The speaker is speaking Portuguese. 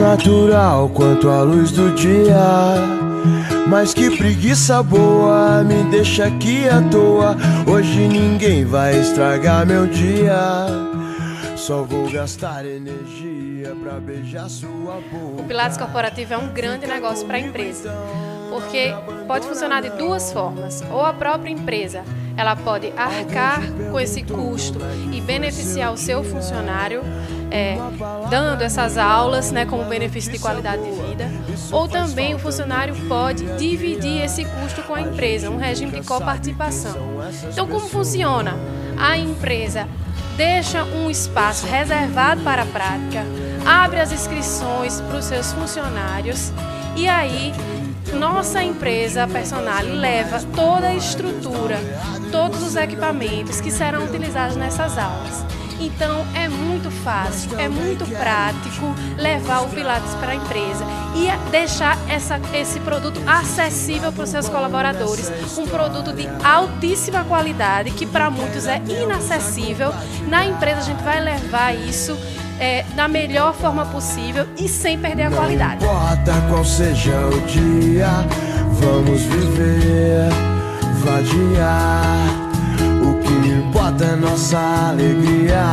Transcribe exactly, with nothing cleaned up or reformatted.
natural quanto a luz do dia. Mas que preguiça boa, me deixa aqui à toa. Hoje ninguém vai estragar meu dia. Só vou gastar energia pra beijar sua boca. O Pilates corporativo é um grande negócio para a empresa, porque pode funcionar de duas formas. Ou a própria empresa, ela pode arcar com esse custo e beneficiar o seu funcionário, é, dando essas aulas, né, como benefício de qualidade de vida. Ou também o funcionário pode dividir esse custo com a empresa, um regime de coparticipação. Então, como funciona? A empresa deixa um espaço reservado para a prática, abre as inscrições para os seus funcionários e aí nossa empresa Personale leva toda a estrutura, todos os equipamentos que serão utilizados nessas aulas. Então é muito fácil, é muito prático levar o Pilates para a empresa e deixar essa, esse produto acessível para os seus colaboradores. Um produto de altíssima qualidade que para muitos é inacessível. Na empresa a gente vai levar isso é, da melhor forma possível e sem perder a qualidade. Não importa qual seja o dia, vamos viver, vadiar. O que importa é nossa alegria.